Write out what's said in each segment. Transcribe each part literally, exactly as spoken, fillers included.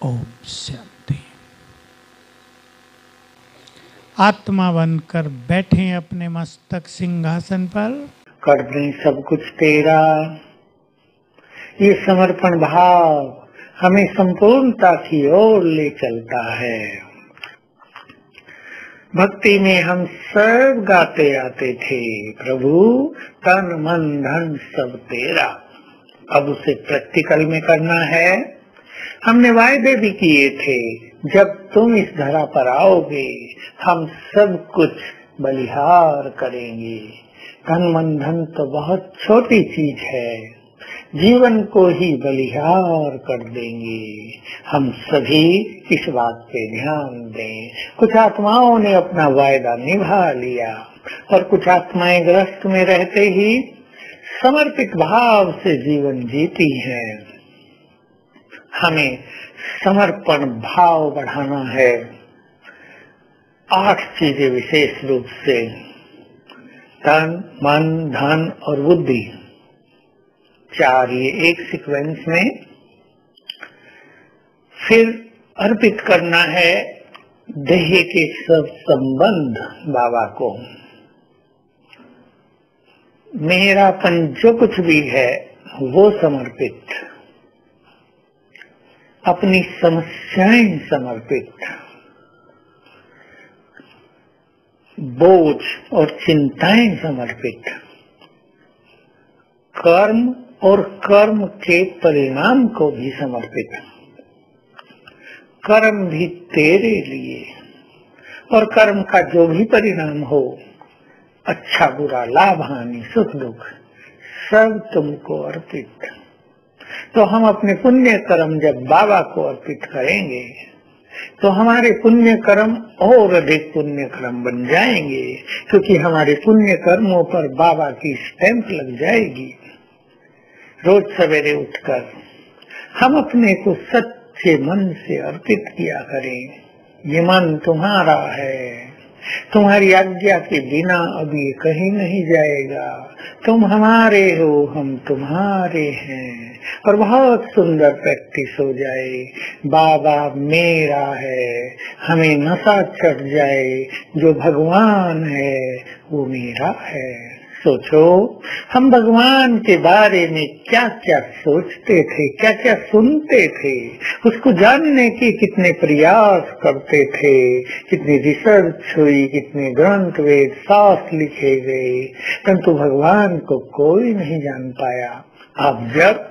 ओम शांति। आत्मा बनकर बैठे अपने मस्तक सिंहासन पर। कर दें सब कुछ तेरा, ये समर्पण भाव हमें संपूर्णता की ओर ले चलता है। भक्ति में हम सब गाते आते थे, प्रभु तन मन धन सब तेरा। अब उसे प्रैक्टिकल में करना है। हमने वायदे भी किए थे, जब तुम इस धरा पर आओगे हम सब कुछ बलिहार करेंगे। तन मन धन तो बहुत छोटी चीज है, जीवन को ही बलिहार कर देंगे। हम सभी इस बात पे ध्यान दें। कुछ आत्माओं ने अपना वायदा निभा लिया और कुछ आत्माएं ग्रस्त में रहते ही समर्पित भाव से जीवन जीती हैं। हमें समर्पण भाव बढ़ाना है। आठ चीजें विशेष रूप से, तन मन धन और बुद्धि, चार ये एक सीक्वेंस में। फिर अर्पित करना है देह के सब संबंध बाबा को। मेरापन जो कुछ भी है वो समर्पित, अपनी समस्याएं समर्पित, बोझ और चिंताएं समर्पित, कर्म और कर्म के परिणाम को भी समर्पित। कर्म भी तेरे लिए और कर्म का जो भी परिणाम हो, अच्छा बुरा लाभ हानि सुख दुख, सब तुमको अर्पित। तो हम अपने पुण्य कर्म जब बाबा को अर्पित करेंगे तो हमारे पुण्य कर्म और अधिक पुण्य कर्म बन जाएंगे, क्योंकि हमारे पुण्य कर्मों पर बाबा की स्टैंप लग जाएगी। रोज सवेरे उठकर हम अपने को सच्चे मन से अर्पित किया करें। ये मन तुम्हारा है, तुम्हारी आज्ञा के बिना अब ये कहीं नहीं जाएगा। तुम हमारे हो, हम तुम्हारे हैं। और बहुत सुंदर प्रैक्टिस हो जाए, बाबा मेरा है, हमें नशा चढ़ जाए, जो भगवान है वो मेरा है। सोचो हम भगवान के बारे में क्या क्या सोचते थे, क्या क्या सुनते थे, उसको जानने के कितने प्रयास करते थे, कितनी रिसर्च हुई, कितने ग्रंथ वेद शास्त्र लिखे गए, परंतु भगवान को कोई नहीं जान पाया। अब जब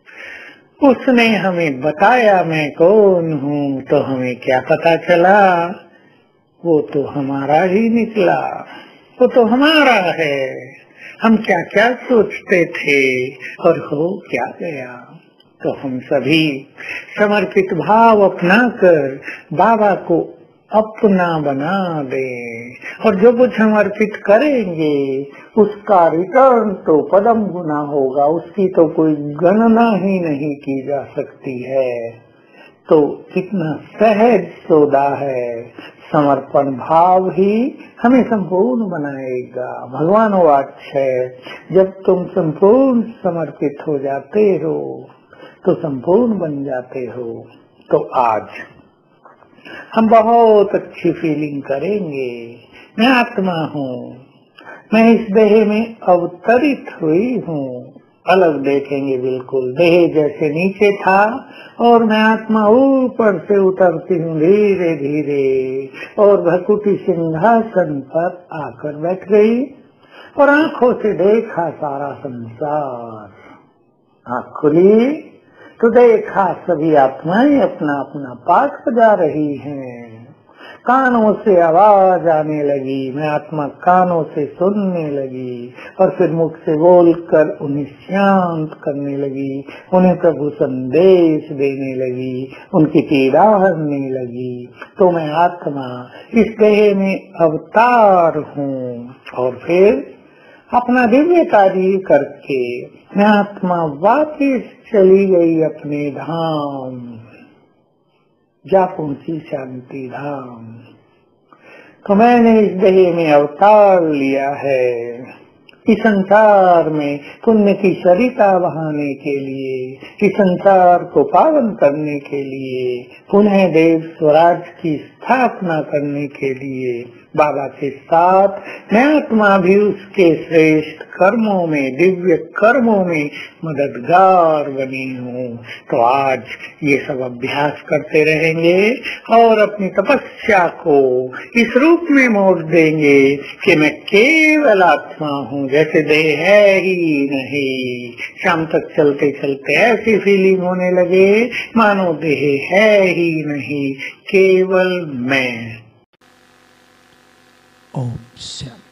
उसने हमें बताया मैं कौन हूँ, तो हमें क्या पता चला, वो तो हमारा ही निकला, वो तो हमारा है। हम क्या क्या सोचते थे और हो क्या गया। तो हम सभी समर्पित भाव अपनाकर बाबा को अपना बना दे, और जो कुछ हम अर्पित करेंगे उसका रिटर्न तो पदम गुना होगा, उसकी तो कोई गणना ही नहीं की जा सकती है। तो कितना सहज सौदा है। समर्पण भाव ही हमें संपूर्ण बनाएगा। भगवान वाच है, जब तुम संपूर्ण समर्पित हो जाते हो तो संपूर्ण बन जाते हो। तो आज हम बहुत अच्छी फीलिंग करेंगे। मैं आत्मा हूँ, मैं इस देह में अवतरित हुई हूँ। अलग देखेंगे बिल्कुल, देह जैसे नीचे था और मैं आत्मा ऊपर से उतरती हूँ धीरे धीरे, और भकुटी सिंहासन पर आकर बैठ गई और आंखों से देखा सारा संसार। आँख खुली तो देखा सभी आत्माएं अपना अपना पाठ बजा रही हैं। कानों से आवाज आने लगी, मैं आत्मा कानों से सुनने लगी और फिर मुख से बोलकर उन्हें शांत करने लगी, उन्हें प्रभु संदेश देने लगी, उनकी पीड़ा हरने लगी। तो मैं आत्मा इस देह में अवतार हूँ। और फिर अपना दिव्य कार्य करके मैं आत्मा वापिस चली गई अपने धाम, जा पहुंची शांति धाम। तो मैंने इस देह में अवतार लिया है, इस संसार में पुण्य की सरिता बहाने के लिए, इस संसार को पावन करने के लिए, पुनः देव स्वराज की स्थापना करने के लिए बाबा के साथ मैं आत्मा भी उसके श्रेष्ठ कर्मों में, दिव्य कर्मों में मददगार बनी हूँ। तो आज ये सब अभ्यास करते रहेंगे और अपनी तपस्या को इस रूप में मोड़ देंगे कि मैं केवल आत्मा हूँ, जैसे देह है ही नहीं। शाम तक चलते चलते ऐसी फीलिंग होने लगे मानो देह है ही नहीं, केवल मैं। ओम शांति।